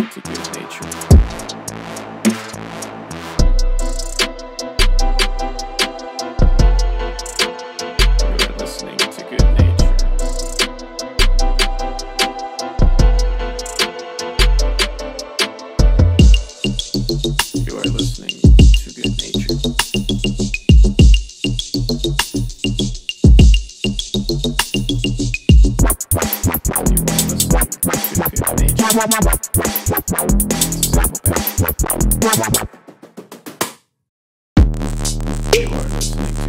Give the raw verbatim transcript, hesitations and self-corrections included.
listening to Good Nature. You are listening to Good Nature. You are listening to Good Nature. You are listening